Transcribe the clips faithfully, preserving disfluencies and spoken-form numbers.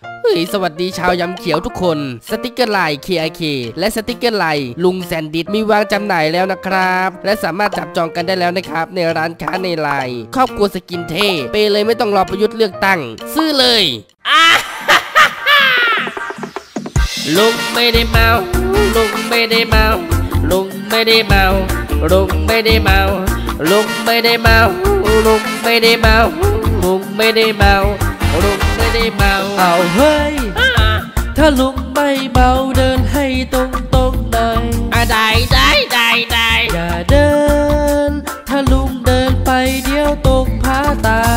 เฮ้ยสวัสดีชาวยำเขียวทุกคนสติกเกอร์ไลน์ เค ไอ เค และสติกเกอร์ไลน์ลุงแซนดิสมีวางจำหน่ายแล้วนะครับและสามารถจับจองกันได้แล้วนะครับในร้านค้าในไลน์ครอบครัวสกินเท่ไปเลยไม่ต้องรอประยุทธ์เลือกตั้งซื้อเลยลุงไม่ได้เมาลุงไม่ได้เมาลุงไม่ได้เมาลุงไม่ได้เมาลุงไม่ได้เมาลุงไม่ได้เมาลุงไม่ได้เมาลุงไม่ได้เมาเอาเฮ้ยถ้าลุงไม่เมาเดินให้ตรงตรงหน่อยได้ได้ได้ได้อย่าเดินถ้าลุงเดินไปเดี๋ยวตกผาตา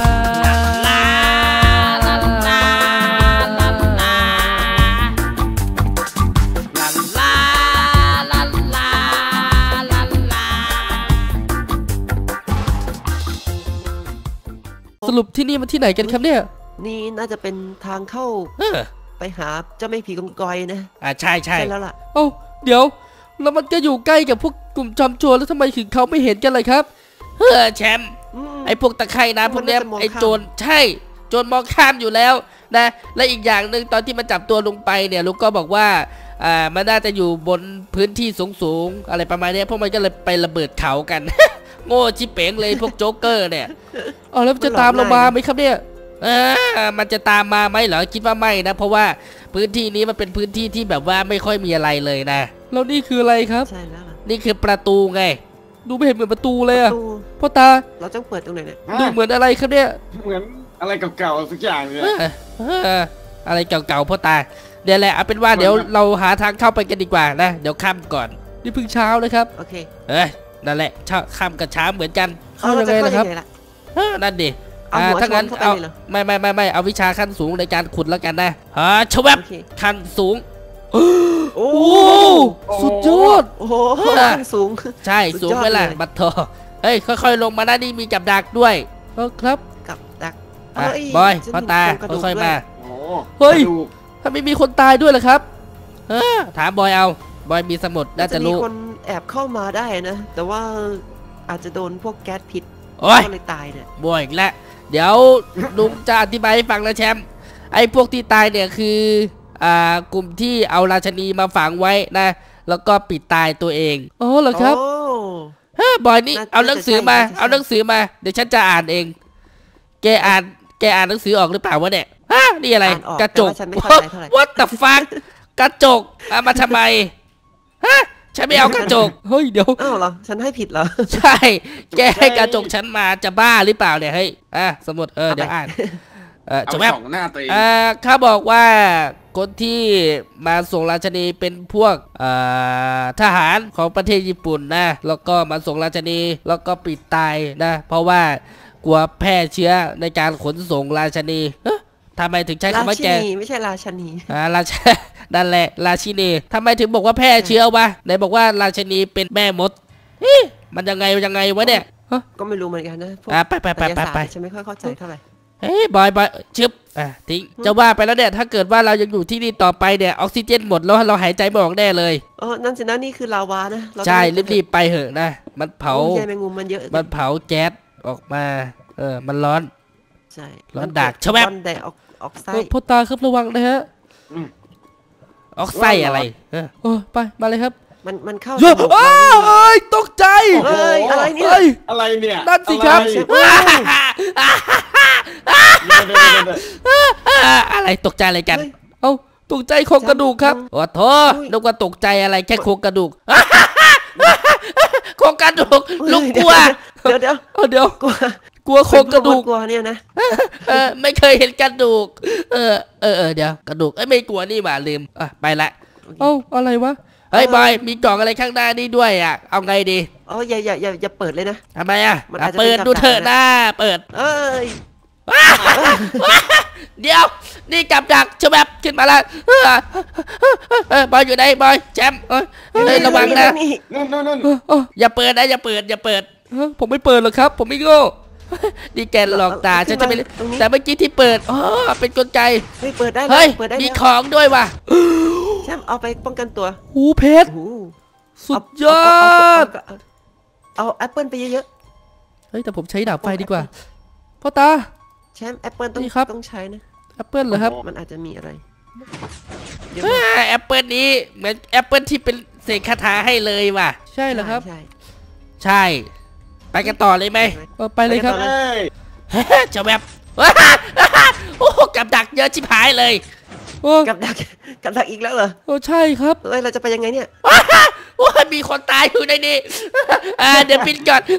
สรุปที่นี่มันที่ไหนกันครับเนี่ยนี่น่าจะเป็นทางเข้าไปหาเจ้าแม่ผีกองกอยนะอ่าใช่ใช่ใช่แล้วล่ะโอ้เดี๋ยวแล้วมันก็อยู่ใกล้กับพวกกลุ่มจอมโจรแล้วทำไมถึงเขาไม่เห็นกันเลยครับเฮ้อแชมป์ไอ้พวกตะไคร่นะพวกเนี้ยไอ้โจรใช่โจรมองข้ามอยู่แล้วนะและอีกอย่างหนึ่งตอนที่มันจับตัวลงไปเนี่ยลุงก็บอกว่าอ่ามันน่าจะอยู่บนพื้นที่สูงๆอะไรประมาณนี้พวกมันก็เลยไประเบิดเขากันโง่ชิเป๋งเลยพวกโจ๊กเกอร์เนี่ยอ๋อแล้วจะตามเรามาไหมครับเนี่ยเออมันจะตามมาไหมเหรอคิดว่าไม่นะเพราะว่าพื้นที่นี้มันเป็นพื้นที่ที่แบบว่าไม่ค่อยมีอะไรเลยนะแล้วนี่คืออะไรครับใช่แล้วนี่คือประตูไงดูไม่เห็นเหมือนประตูเลยอะพ่อตาเราต้องเปิดตรงไหนเนี่ยดูเหมือนอะไรครับเนี่ยเหมือนอะไรเก่าๆสักอย่างเลยอะไรเก่าๆพ่อตาเดี๋ยวแหละเอาเป็นว่าเดี๋ยวเราหาทางเข้าไปกันดีกว่านะเดี๋ยวค่ำก่อนนี่เพิ่งเช้าเลยครับโอเคเอ้ยนั่นแหละเช้าค่ำกับเช้าเหมือนกันเข้ายังไงนะครับนั่นดิถ้างั้นเอาไม่ไม่ไม่ไม่เอาวิชาขั้นสูงในการขุดแล้วกันนะฮะชวับขั้นสูงโอ้สุดยอดโอ้โหขั้นสูงใช่สูงไปละบัตโตเฮ้ยค่อยๆลงมาด้านนี้มีกับดักด้วยเออครับกับดักบอยพ่อตาค่อยๆมาเฮ้ยถ้าไม่มีคนตายด้วยเหรอครับถามบอยเอาบอยมีสมุดน่าจะรู้มีคนแอบเข้ามาได้นะแต่ว่าอาจจะโดนพวกแก๊สพิษก็เลยตายเนี่ยบอยอีกแล้วเดี๋ยวลุงจะอธิบายให้ฟังนะแชมป์ไอ้พวกที่ตายเนี่ยคืออ่ากลุ่มที่เอาราชนีมาฝังไว้นะแล้วก็ปิดตายตัวเองโอ้เหรอครับเฮ้ยบอยนี่เอาหนังสือมาเอาหนังสือมาเดี๋ยวฉันจะอ่านเองแกอ่านแกอ่านหนังสือออกหรือเปล่าวะเนี่ยฮะนี่อะไรกระจก What the fuck กระจกเอามาทำไมฮะฉันไม่เอากระจกเฮ้ยเดี๋ยวอ้าวเหรอฉันให้ผิดเหรอใช่แกให้กระจกฉันมาจะบ้าหรือเปล่าเนี่ยเฮ้ยอ่ะสมุดเออเดี๋ยวอ่านเออจบแล้วอ่าเขาบอกว่าคนที่มาส่งราชนีเป็นพวกอ่าทหารของประเทศญี่ปุ่นนะแล้วก็มาส่งราชนีแล้วก็ปิดตายนะเพราะว่ากลัวแพร่เชื้อในการขนส่งราชนีทำไมถึงใช้คำว่าแกไม่ใช่ราชนีอ่าราชนั่นแหละราชินีทำไมถึงบอกว่าแพร่เชื้อวะไหนบอกว่าราชนีเป็นแม่มดมันยังไงยังไงวะเนี่ยก็ไม่รู้เหมือนกันนะไปไปไปไปไปฉันไม่ค่อยเข้าใจเท่าไหร่เฮ้ยบอยบอยชึบอ่ะทิ้งจะว่าไปแล้วเนี่ยถ้าเกิดว่าเรายังอยู่ที่นี่ต่อไปเนี่ยออกซิเจนหมดแล้วเราหายใจไม่ออกแน่เลยเออนั่นสินะนี่คือลาวานะใช่รีบๆไปเหอะนะมันเผาใช่แมงมุมมันเยอะมันเผาแก๊สออกมาเออมันร้อนใช่ร้อนดักใช่ไหมร้อนแดดออกออกไส้พ่อตาครับระวังนะฮะออกไส้อะไรเออไปมาเลยครับมันมันเข้าเฮ้ยตกใจเฮ้ยอะไรเนี่ยอะไรเนี่ยนั่นสิครับอะไรตกใจอะไรกันเอ้าตกใจโครงกระดูกครับโอ้โหนึกว่าตกใจอะไรแค่โครงกระดูกโครงกระดูกลุงกลัวเดี๋ยวเดี๋ยวเดี๋ยวกลัวกลัวโครงกระดูกกลัวเนี่ยนะเออไม่เคยเห็นกระดูกเออเออเออเดี๋ยวกระดูกไอ้ไม่กลัวนี่หว่าลืมอ่ะไปละเอ้าอะไรวะเฮ้ยบอยมีกล่องอะไรข้างหน้านี่ด้วยอ่ะเอาไงดีอ๋ออย่าอย่าอย่าอย่าเปิดเลยนะทำไมอ่ะเปิดดูเถอะนะเปิดเอ้ยเดี๋ยวนี่กับดักชะแบบขึ้นมาแล้วบอยอยู่ไหนบอยแชมป์เฮ้ยระวังนะอย่าเปิดนะอย่าเปิดอย่าเปิดผมไม่เปิดหรอกครับผมไม่โง่นี่แกหลอกตาฉันจะไม่แต่เมื่อกี้ที่เปิดอ๋อเป็นกลไกเฮ้ยเปิดได้เฮ้ยมีของด้วยว่ะแชมป์เอาไปป้องกันตัวหูเพชรสุดยอดเอาแอปเปิลไปเยอะๆเฮ้ยแต่ผมใช้ดาบไฟดีกว่าพ่อตาแชมป์แอปเปิลต้องต้องใช้นะแอปเปิลเหรอครับมันอาจจะมีอะไรเดี๋ยวแอปเปิลนี้เหมือนแอปเปิลที่เป็นเสกคาถาให้เลยว่ะใช่เหรอครับใช่ใช่ไปกันต่อเลยไหมเออไปเลยครับเฮ้ยเจ้าแบบโอ้กับดักเยอะชิบหายเลยโอ้กับดักกับดักอีกแล้วเหรอโอ้ใช่ครับเอ้ยเราจะไปยังไงเนี่ยโอ้มีคนตายอยู่ในนี้อ่าเดี๋ยวปิดก่อน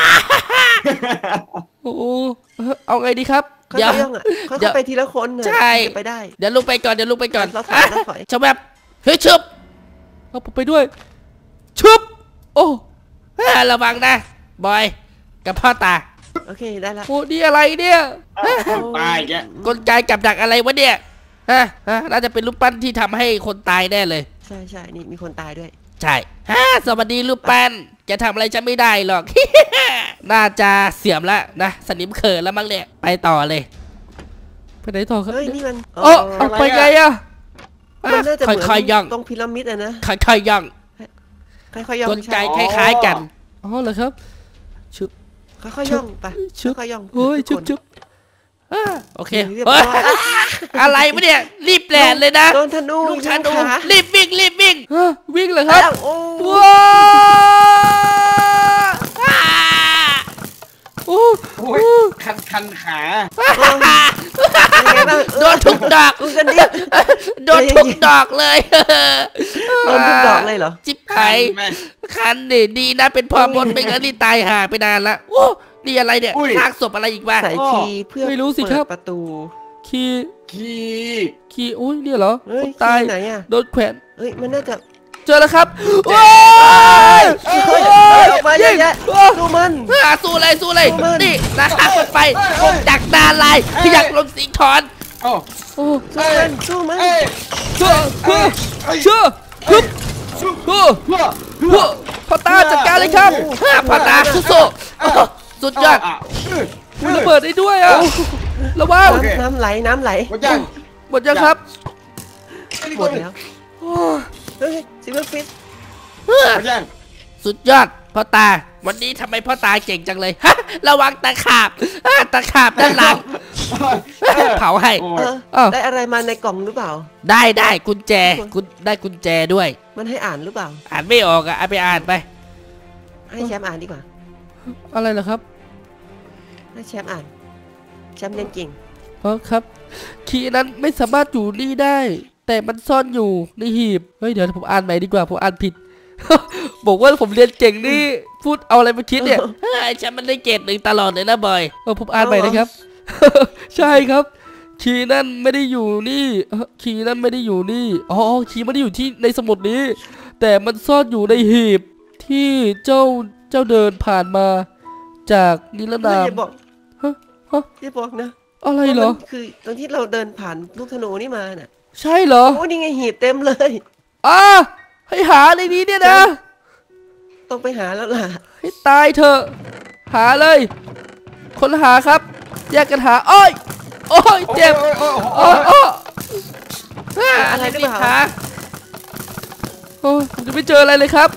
โอ้เอาไงดีครับค่อยๆย่องอ่ะค่อยๆไปทีละคนนะใช่จะไปได้เดี๋ยวลุกไปก่อนเดี๋ยวลุกไปก่อนเราถอยเราถอยเจ้าแบบเฮ้ยชึบเอาผมไปด้วยชึบโอ้ระวังนะบอยกับพ่อตาโอเคได้แล้วโอ้นี่อะไรเนี่ยตายแกกลไกกับดักอะไรวะเนี่ยฮะฮะน่าจะเป็นรูปปั้นที่ทำให้คนตายแน่เลยใช่ใช่นี่มีคนตายด้วยใช่ฮะสวัสดีรูปปั้นจะทำอะไรฉันไม่ได้หรอก น่าจะเสียมแล้วนะสนิมเขินแล้วมั้งเนี่ยไปต่อเลยไปไหนต่อครับเฮ้ยนี่มันโอ้เอาไปไงอะมันน่าจะเหมือนค่อยๆย่องตรงพีระมิดอะนะค่อยๆย่องค่อยๆย่องกลไกใช่คล้ายๆกันอ๋อเหรอครับชึบค่อยๆย่องไปชึบค่อยๆย่องโอ้ยทุชึกบคนชึบอ่าโอเคเรียบเฮ้ร้ยอยอะไรวะเนี่ยรีบแหลนเลยนะโดนธนูลูกธนูยิงขารีบวิ่งรีบวิ่งฮะวิ่งเลยครับอ้าวโอ้ว้าวอ่าโอ้โอ้ยคันคันขายังไงบ้างโดนทุกดอกดูกันดิโดนทุกดอกเลยโดนทุกดอกเลยเหรอจิบคัไข่นไหมคันดิดีนะเป็นพ่อมดไม่งั้นนี่ตายห่าไปนานละโอ้นี่อะไรเนี่ยอุ้ยซากศพอะไรอีกวะใส่คีย์เพื่อไม่รู้สิครับเปิดประตูคีย์ขี้คีย์อุ้ยเนี่ยเหรอเฮ้ยคนตายคีย์ไหนอะโดนแขวนเฮ้ยมันน่าจะเจอแล้วครับโอ้ยเฮ้ยออกมาเยอะแยะดูมันอ่าสู้เลยสู้เลยสู้มันนี่นะฮะไปคงจักรดาลายพยักลมสิงทอนโอ้โอ้สู้มันสู้มันเอ้ยเชื่อเชื่อเชื่อฮึบฮึเพื่อฮึพ่อตาจัดการเลยครับฮ่าพ่อตาสู้ๆโอ้สุดยอดะมีระเบิดได้ด้วยอ่ะระวังโอเคน้ำน้ำไหลน้ำไหลหมดยังหมดยังครับหมดแล้วโอ้เฮ้ยซิลเวอร์ฟิตหมดยังสุดยอดพ่อตาวันนี้ทำไมพ่อตาเก่งจังเลยฮะระวังตะขาบอ่าตะขาบด้านหลังเผาให้โอ้เอย ออ้าวได้อะไรมาในกล่องหรือเปล่าได้ได้กุญแจกุญได้กุญแจด้วยมันให้อ่านหรือเปล่าอ่านไม่ออกอ่ะเอาไปอ่านไปให้แชมป์อ่านดีกว่าอะไรเหรอครับให้แชมป์อ่าน แชมป์เรียนเก่งเพราะครับคีย์นั้นไม่สามารถอยู่นี่ได้ แต่มันซ่อนอยู่ในหีบเฮ้ยเดี๋ยวผมอ่านใหม่ดีกว่าผมอ่านผิด บอกว่าผมเรียนเก่งนี่พูดเอาอะไรมาคิดเนี่ยเฮ้ยฉันมันได้เกรดหนึ่งตลอดเลยนะบอยเออผมอ่านใหม่นะครับ ใช่ครับคีย์นั้นไม่ได้อยู่นี่เอ่อคีย์นั้นไม่ได้อยู่นี่อ๋อคีย์ไม่ได้อยู่ที่ในสมุดนี้ แต่มันซ่อนอยู่ในหีบที่เจ้าเจ้าเดินผ่านมาจากนิรเฮ้ยนามอย่าบอกฮะฮะอย่าบอกนะอะไรเหรอว่ามันคือตอนที่เราเดินผ่านลูกธนูนี่มาน่ะใช่เหรอโอ้นี่ไงหีบเต็มเลยอ่าให้หาในนี้เนี่ยนะต้องไปหาแล้วล่ะให้ตายเถอะหาเลย คนหาครับ แยกกันหาโอ้ยโอ้ยเจ็บโอ้ยโอ้ยโอ้โอ้ยยโอ้ยอะไรหรือเปล่าหาโอ้ยผมจะไม่เจออะไรเลยครับ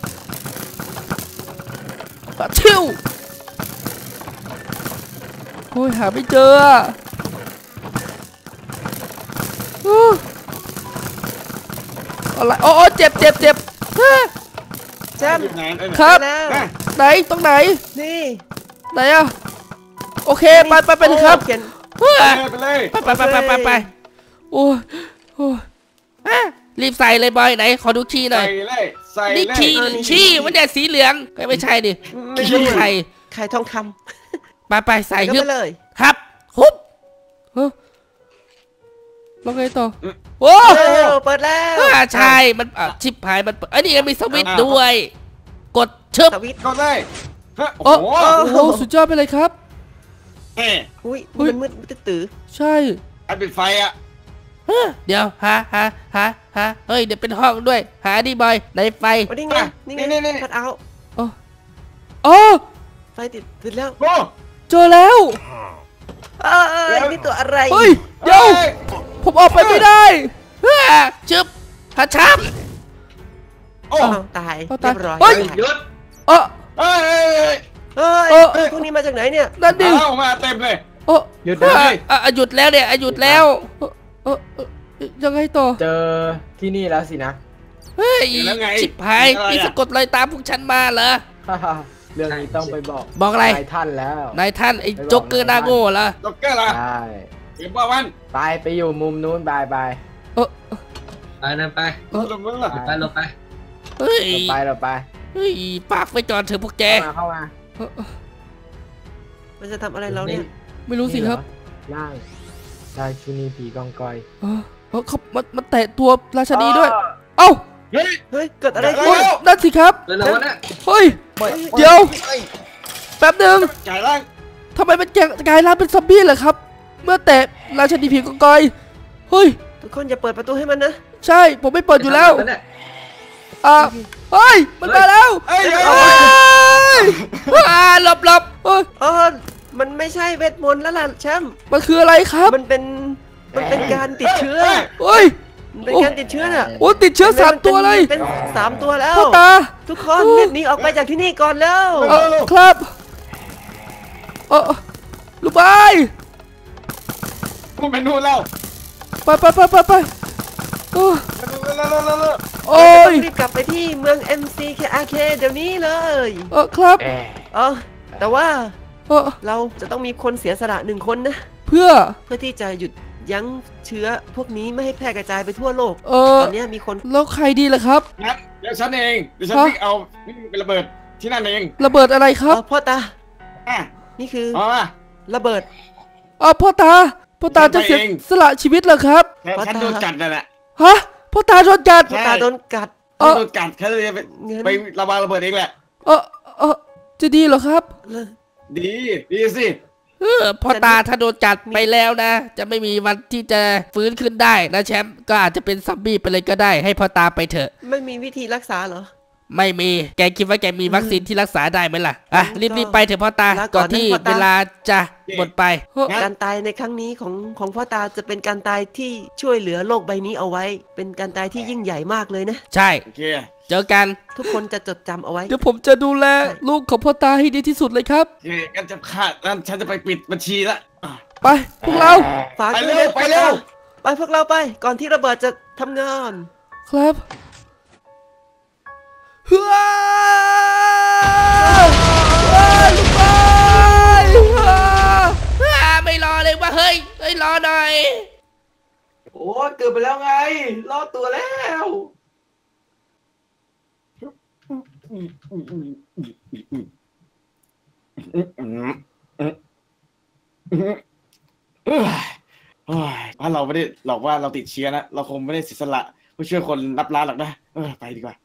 ปะชิวโอ้ยหาไม่เจออะโอ้ยอะไรโอ้ยเจ็บเจ็บเจ็บฮะแชมป์ไหนไหนครับแล้วไหนตรงไหนนี่ไหนอะโอเคไปไปไปเลยครับเขียนเฮ้ยไปเลยไปไปไปไปไปไปโอ้ยโอ้ยอ่ะรีบใส่เลยบอยไหนขอดูขี้หน่ใส่อยเลยใส่นี่เลยขี้ขี้มันเนี่ยสีเหลืองก็ไม่ใช่ดิไม่ขี้ใช่ไข่ไข่ทองคไปไปำใส่ก็ฮึบไปเลยครับฮุบเฮ้ยแล้วไงต่อโอ้เร็วเปิดแล้วอ่าใช่มันอ่ะชิปหายมันเปิดไอ้ยนี่ยังมีสวิตช์ด้วย กดชึบสวิตช์ก็ได้ฮะโอ้โอ้โอ้โหโหสุดยอดไปเลยครับเอ๊ะอุ้ยอุ๊ยมันมืดมืดตื้อใช่ไอ้ปิดไฟอ่ะเฮ้ยเดี๋ยวหาหาหาหาเฮ้ยเดี๋ยวเป็นห้องด้วย หาดิบอยไหนไฟๆโอ้นี่ไงนี่ไงนี่นี่พัดเอาอ๋ออ๋อไฟติดติดแล้วโอ้เจอแล้วเออเออนี่ตัวอะไรเฮ้ยเดี๋ยวอ้ผมออกไปไม่ได้เฮ้ยชึบฮัชับโอ้อ้าวตายเอาตายเรียบร้อยเฮ้ยตายหยุดเออเอ้ยเอ้ยเอ้ยเฮ้ยเออพวกนี้มาจากไหนเนี่ยนั่นดิเอามาเต็มเลยโอ้หยุดนะอ่ะอ่ะหยุดแล้วเนี่ยอ่ะหยุดแล้วเออเออเออยังไงต่อเจอที่นี่แล้วสินะเฮ้ยแล้วไงชิบหายอะไรอะนี่สะกดรอยตามพวกฉันมาเหรอเรื่องนี้ต้องไปบอกบอกอะไรนายท่านแล้วนายท่านไอ้ไปบอกโจ๊กเกอร์หนาโง่เหรอด็อกเกอร์ล่ะใช่เดี๋ยวบ้าวันไปไปอยู่มุมนู้นบายบายเออไปนะไปลงมือล่ะไปลงไปเฮ้ยเราไปเราไปเฮ้ยปากไว้ก่อนเถอะพวกแกเข้ามาเข้ามาเออเออมันจะทำอะไรเราเนี่ยไม่รู้สิครับนี่เหอร่างราชินีผีกองกอยเออเออเขามันมันแตะตัวราชนีด้วย เอ้าเฮ้ยเฮ้ยเกิดอะไรเฮ้ขึ้โอ้นยนั่นสิครับเลยนะวะเนี่ยเฮ้ย เดี๋ยว แป๊บหนึ่งจ่ายร่างทำไมมันแกกลายร่างเป็นซอมบี้เหรอครับ เมื่อแตะราชนีผีกองกอย เฮ้ยทุกคนอย่าเปิดประตูให้มันนะใช่ ผมไม่เปิดอยู่แล้วไปทำอะไรเนี่ยอ่าเฮ้ย มันมาแล้วเอ้ยเฮ้ยอ่าหลบหลบเฮ้ยอ๋อมันไม่ใช่เวทมนต์แล้วล่ะแชมป์มันคืออะไรครับมันเป็นมันเป็นการติดเชื้อเฮ้ยมันเป็นการติดเชื้อน่ะโอ้ติดเชื้อสามตัวเลยเป็นสามตัวแล้วพ่อตาทุกคนรีบหนีออกไปจากที่นี่ก่อนแล้วเออครับเออลูกบายพูดไปนู่นแล้วไปไปไปไปไปเออเร็วเร็วเร็วเร็วเร็วโอ้ยรีบกลับไปที่เมือง เอ็ม ซี เค อาร์ เค เดี๋ยวนี้เลยเออครับแอะเออแต่ว่าเออเราจะต้องมีคนเสียสละหนึ่งคนนะเพื่อเพื่อที่จะหยุดยั้งเชื้อพวกนี้ไม่ให้แพร่กระจายไปทั่วโลกเออตอนนี้มีคนแล้วใครดีล่ะครับงั้นเดี๋ยวฉันเองเดี๋ยวฉันฮะวิ่งเอาวิ่งไประเบิดที่นั่นเองระเบิดอะไรครับเออพ่อตาอ่ะนี่คือเอามาระเบิดเออพ่อตาพ่อตาจะเสียไปเองสละชีวิตเหรอครับแค่ฉันโดนกัดนั่นแหละฮะพ่อตาโดนกัดใช่พ่อตาโดนกัดเอฉันอโดนกัดแค่เลยไปเงินไประบายระเบิดเองแหละเออเออจะดีเหรอครับเลยดีดีสิเออพ่อตาถ้าโดนกัดไปแล้วนะ จะไม่มีวันที่จะฟื้นขึ้นได้นะแชมป์ก็อาจจะเป็นซอมบี้ไปเลยก็ได้ ให้พ่อตาไปเถอะไม่มีวิธีรักษาเหรอไม่มี แกคิดว่าแกมีวัคซีนที่รักษาได้ไหมล่ะ อ่ะก็รีบๆไปเถอะพ่อตาลาก่อนก่อนที่นะพ่อตาเวลาจะหมดไปเฮ้ยการตายในครั้งนี้ของของพ่อตาจะเป็นการตายที่ช่วยเหลือโลกใบนี้เอาไว้ เป็นการตายที่ยิ่งใหญ่มากเลยนะใช่โอเคเจอกันทุกคนจะจดจำเอาไว้เดี๋ยวผมจะดูแลลูกของพ่อตาให้ดีที่สุดเลยครับโอเคงั้นจะขาดงั้นฉันจะไปปิดบัญชีละอ่ะไป พวกเราฝากไปด้วยเร็วนะไปเร็วไปพวกเราไป ก่อนที่ระเบิดจะทำงานครับเฮ้ยเฮ้ยลูกบอยเฮ้ยไม่รอเลยว่าเฮ้ยเฮ้ยรอหน่อยโอ้เกิดไปแล้วไง รอดตัวแล้วเอ้ยโอ้ยถ้าเราไม่ได้หลอกว่าเราติดเชื้อนะ เราคงไม่ได้เสียสละเพื่อช่วยคนนับล้านหรอกนะ เออ ไปดีกว่า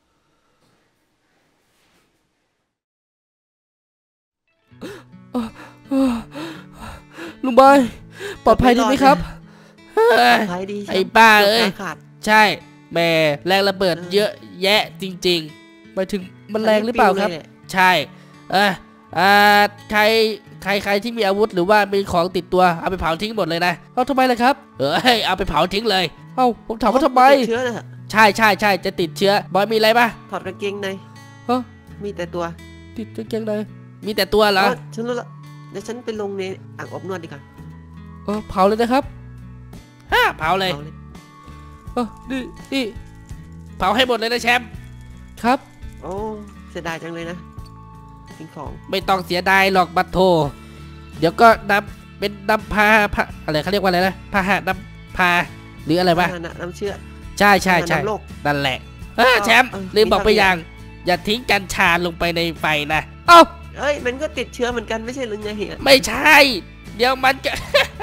ลุงบอยปลอดภัยดีไหมครับเฮ้ยหายดีไอ้บ้าเอ้ยกืบขาขาดใช่แหม่แรงระเบิดเยอะแยะจริงๆหมายถึงมันแรงหรือเปล่าครับนนี้ปิวลยนี่ยใช่ เอออ่าใครใครใครที่มีอาวุธหรือว่ามีของติดตัวเอาไปเผาทิ้งหมดเลยนะเอาทำไมล่ะครับเอ้ยเอาไปเผาทิ้งเลยเอ้าผมถามว่าทำไมติดเชื้อนะฮะใช่ใช่ใช่จะติดเชื้อบอยมีอะไรปะถอดกางเกงในฮะมีแต่ตัวติดกางเกงในมีแต่ตัวเหรอเออฉันรู้ละเดี๋ยวฉันไปลงในอ่างอบนวดดีกว่าเออเผาเลยนะครับฮ่าเผาเลยเอาเลยเออนี่นี่เผาให้หมดเลยนะแชมป์ครับโอ้เสียดายจังเลยนะทิ้งของไม่ต้องเสียดายหรอกบัตรโทเดี๋ยวก็นำเป็นนำพาพาอะไรเขาเรียกว่าอะไรนะพาหะนำพาหรืออะไรวะน้ำน้ำเชื่อใช่ใช่ใช่น้ำโลกนั่นแหละเออแชมป์เออลืมบอกไปมีทางอย่าง อย่าทิ้งกัญชาลงไปในไฟนะเอ้าเอ้ยมันก็ติดเชื้อเหมือนกันไม่ใช่หรือไงเหียไม่ใช่ เดี๋ยวมันจะ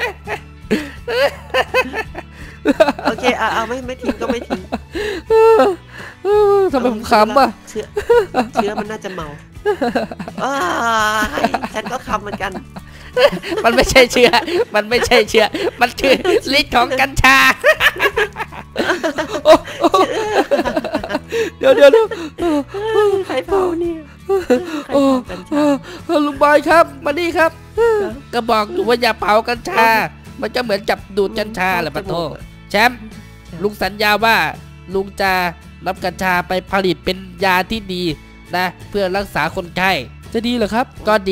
โอเคอ่ะเอาไม่ไม่ทิ้งก็ไม่ทิ้งทำไมผมขำอ่ะเชื้อเชื้อมันน่าจะเมาอ้ายฉันก็ขำเหมือนกันมันไม่ใช่เชื้อ มันไม่ใช่เชื้อ มันคือฤทธิ์ของกัญชา โอ้โอ้เดี๋ยวเดี๋ยวเดี๋ยวใครเผาเนี่ยใครโอ้เผากัญเอชาอเออลุงบอยครับ มานี่ครับ ก็บอกอยู่ว่าอย่าเผากัญชา มันก็เหมือนจับดูดกัญชาแหละปะโทแชมป์ลุงสัญญาว่าลุงจะรับกัญชาไปผลิตเป็นยาที่ดีนะ เพื่อรักษาคนไข้จะดีเหรอครับ ก็ดีใช่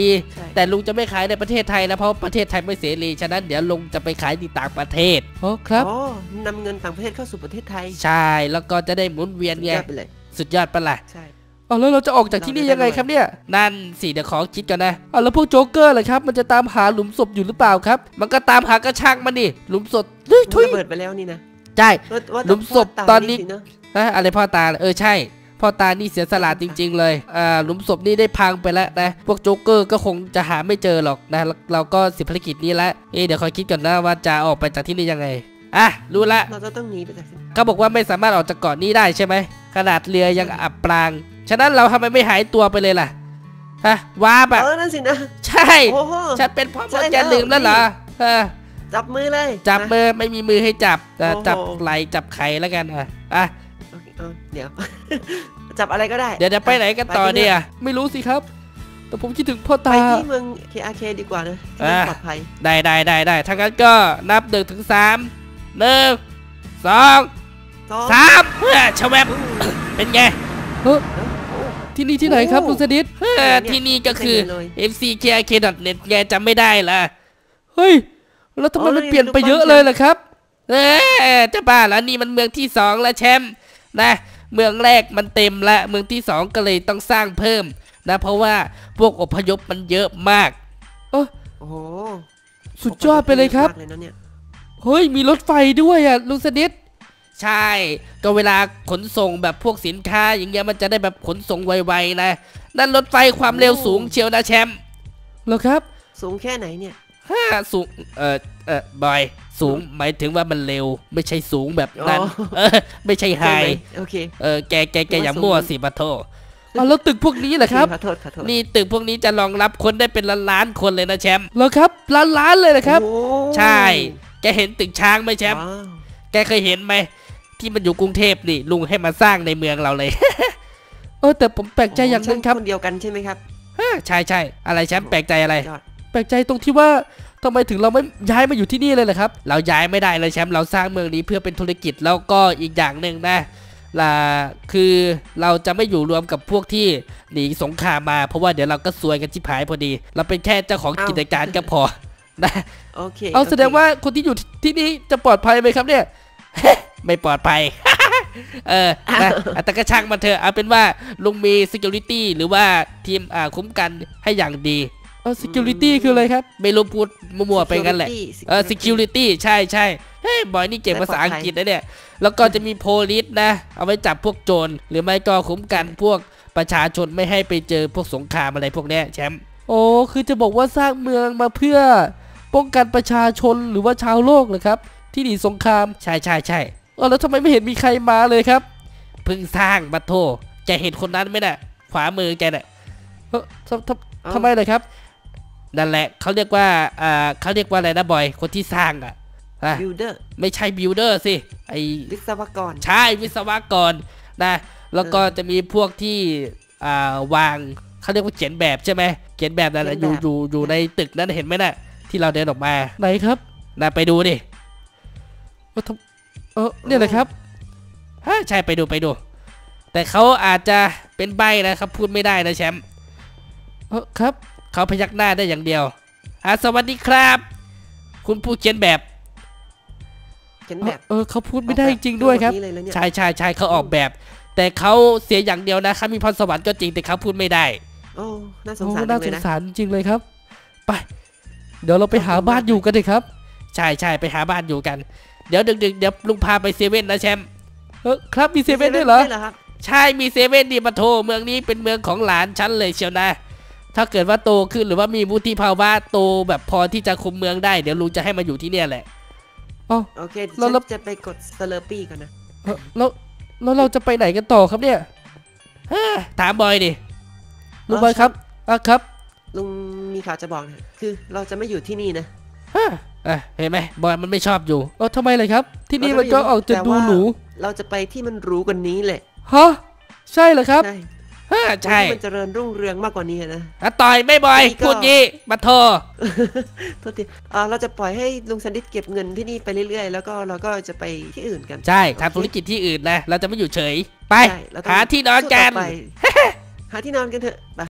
แต่ลุงจะไม่ขายในประเทศไทยนะเพราะประเทศไทยไม่เสรีฉะนั้นเดี๋ยวลุงจะไปขายที่ต่างประเทศโอ้ครับอ๋อนำเงินต่างประเทศเข้าสู่ประเทศไทยใช่แล้วก็จะได้หมุนเวียนสุดไงยอดไปเลยสุดยอดปะล่ะใช่อ๋อแล้วเราจะออกจากที่นี่ยังไงครับเนี่ยนั่นสิเดี๋ยวขอคิดกันนะอ๋อแล้วพวกโจ๊กเกอร์ล่ะครับมันจะตามหาหลุมศพอยู่หรือเปล่าครับมันก็ตามหากระชังมันนี่หลุมศพเฮ้ยทุยระเบิดไปแล้วนี่นะใช่ว่าว่าหลุมศพพ่ตอนนี้สิะนะอะไรพ่อตาเออใช่พ่อตานี่เสียสละจริงๆเลยอ่าหลุมศพนี่ได้พังไปแล้วนะพวกโจ๊กเกอร์ก็คงจะหาไม่เจอหรอกนะเราเราก็สิภารกิจนี้แล้วเอ๊ะเดี๋ยวคอยคิดก่อนนะว่าจะออกไปจากที่นี่ยังไงอ่ะรู้ละเราจะต้องหนีไปจากที่เขาบอกว่าไม่สามารถออกจากเกาะนี้ได้ใช่ไหมขนาดเรือยังอับปรางฉะนั้นเราทำไมไม่หายตัวไปเลยล่ะฮะว้าบะเออนั่นสินะใช่โอ้โหฉันเป็นพ่อมใช่ดแล้วแกลืมแล้วเหรอเออจับมือเลยจับนะมือไม่มีมือให้จับแต่โอ้โหจับไหลจับไข่แล้วกันอ่ะอ่ะโอเคเอาเดี๋ยว จับอะไรก็ได้เดี๋ยวจะไปไหนกันต่อเนี่ยไม่รู้สิครับ แต่ผมคิดถึงพ่อไปตาที่เมือง เค อาร์ เค ดีกว่านะที่มันอ่ะปลอดภัยได้ได้ได้ได้ถ้างั้นก็นับหนึ่งถึงสามหนึ่งสองสองสามเฮ้ยชะแวบเป็นไงโอ้ที่นี่ที่ไหนครับลุงสดิษ เฮ้ยเนี่ยที่นี่ก็คือไม่เคยเห็นเลยเอฟ ซี เค อาร์ เค ดอท เน็ต ไงจำไม่ได้ล่ะเฮ้ยแล้วทำไมอ๋อมันนี่เปลี่ยนไปรูปปั้นเยอะเลยล่ะครับเอ๊ะจะบ้าแล้วนี่มันเมืองที่สองแล้วแชมป์นะเมืองแรกมันเต็มละเมืองที่สองก็เลยต้องสร้างเพิ่มนะเพราะว่าพวกอพยพมันเยอะมากเออโอ้โหสุดยอดไปเลยครับมากเลยนะเนี่ยเฮ้ยมีรถไฟด้วยอ่ะลุงสดิษใช่ก็เวลาขนส่งแบบพวกสินค้าอย่างเงี้ยมันจะได้แบบขนส่งไวๆนะนั่นรถไฟความเร็วสูงเชียวนะแชมป์เหรอครับสูงแค่ไหนเนี่ยฮ่าสูงเออเออบอยสูงหมายถึงว่ามันเร็วไม่ใช่สูงแบบนั้นอ๋อเออไม่ใช่ไฮใช่ไหมโอเคเออแกแกแกนึกว่าอย่าสูงมั่วสิปะโทอ๋อแล้วตึกพวกนี้เหรอครับขอโทษขอโทษนี่ตึกพวกนี้จะรองรับคนได้เป็นล้านล้านๆคนเลยนะแชมป์เหรอครับล้านล้านเลยนะครับโอ้ใช่แกเห็นตึกช้างไหมแชมป์ว้าวแกเคยเห็นไหมที่มันอยู่กรุงเทพนี่ลุงให้มาสร้างในเมืองเราเลย เออแต่ผมแปลกใจอย่างหนึงครับคนเดียวกันใช่ไหมครับฮะใช่ใช่อะไรแชมป์แปลกใจอะไรยอดแปลกใจตรงที่ว่าทำไมถึงเราไม่ย้ายมาอยู่ที่นี่เลยล่ะครับ เราย้ายไม่ได้เลยแชมป์เราสร้างเมืองนี้เพื่อเป็นธุรกิจแล้วก็อีกอย่างหนึ่งนะล่ะคือเราจะไม่อยู่รวมกับพวกที่หนีสงครามมาเพราะว่าเดี๋ยวเราก็ซวยกันชิบหายพอดี เราเป็นแค่เจ้าของกิจการก็พอนะโอเคเอาโคแสดงว่าคนที่อยู่ที่นี่จะปลอดภัยไหมครับเนี่ย ไม่ปลอดภัย เออนะแต่ก็ช่างมันเถอะเอาเป็นว่าลุงมี security หรือว่าทีมอ่าคุ้มกันให้อย่างดีเออ security คืออะไรครับ ไม่รู้พูดมั่วๆไปงั้นแหละ Security เออ security ใช่ใช่เฮ้ยบอยนี่เก่งภาษาอังกฤษนะเนี่ย แล้วก็จะมี police นะ เอาไว้จับพวกโจรหรือไม่ก็คุ้มกันพวกประชาชนไม่ให้ไปเจอพวกสงครามอะไรพวกเนี้ยแชมป์โอ้คือจะบอกว่าสร้างเมืองมาเพื่อป้องกันประชาชนหรือว่าชาวโลกเหรอครับ ที่หนีสงครามใช่ใช่ใช่เออแล้วทำไมไม่เห็นมีใครมาเลยครับเพิ่งสร้างบัตโทแกเห็นคนนั้นไหมน่ะขวามือแกน่ะเออทำทำทำไมเลยครับนั่นแหละเขาเรียกว่าอ่าเขาเรียกว่าอะไรนะบอยคนที่สร้างอ่ะอ่ะบิลเดอร์ไม่ใช่บิลเดอร์สิไอวิศวกรใช่วิศวกรนะแล้วก็จะมีพวกที่อ่าวางเขาเรียกว่าเขียนแบบใช่ไหมเขียนแบบนั่นแหละอยู่อยู่อยู่ในตึกนั้นเห็นไหมน่ะที่เราเดินออกมาไหนครับนะไปดูดิเออทำเออเนี่ยเลยครับฮะใช่ไปดูไปดู แต่เขาอาจจะเป็นใบ้นะครับพูดไม่ได้นะแชมป์เออครับเขาพยักหน้าได้อย่างเดียวอ่ะสวัสดีครับ คุณผู้เขียนแบบเขียนแบบเออเขาพูดไม่ได้จริงด้วยครับออกแนี้เลยแล้วเนี่ยใช่ใช่ใช่เขาออกแบบ แต่เขาเสียอย่างเดียวนะเขามีพรสวรรค์ก็จริงแต่เขาพูดไม่ได้โอ้น่าสงโอ้สารน่าจังสเลยงนะสารจริงเลยครับไปเดี๋ยวเราไปหาบ้านอยู่กันเลยครับ ใช่ใช่ไปหาบ้านอยู่กัน เดี๋ยวดึกๆเดี๋ยวลุงพาไปเซเว่นนะแชมป์เออครับมีเซเว่นด้วยเหรอใช่ครับใช่มีเซเว่นดีมาโทเมืองนี้เป็นเมืองของหลานฉันเลยเชียวนะ ถ้าเกิดว่าโตขึ้นหรือว่ามีวุฒิภาวะโตแบบพอที่จะคุมเมืองได้เดี๋ยวลุงจะให้มาอยู่ที่เนี่ยแหละอ๋อโอเคแล้วฉันแล้วจะไปกดสเลอร์ปี้ก่อนนะเอ่อแล้วแล้วเราจะไปไหนกันต่อครับเนี่ยฮะถามบอยดิลุงบอยครับอ่ะครับลุงมีข่าวจะบอกนะคือเราจะไม่อยู่ที่นี่นะฮะอ่ะเห็นไหมบอยมันไม่ชอบอยู่เออทำไมเลยครับ ที่นี่มันก็ออกจะดูหรูเราจะไปที่มันหรูกว่านี้แหละฮะใช่เหรอครับใช่ฮะใช่ที่มันเจริญรุ่งเรืองมากกว่านี้นะอ่ะต่อยไม่บอยนี่ก็พูดงี้มาโทรโทษทีอ่าเราจะปล่อยให้ลุงสันดิษเก็บเงินที่นี่ไปเรื่อยๆ แล้วก็เราก็จะไปที่อื่นกันใช่โอเคทำธุรกิจที่อื่นนะเราจะไม่อยู่เฉยไปใช่เราต้องหาที่นอนกันสู้ต่ไป หาที่นอนกันเถอะไป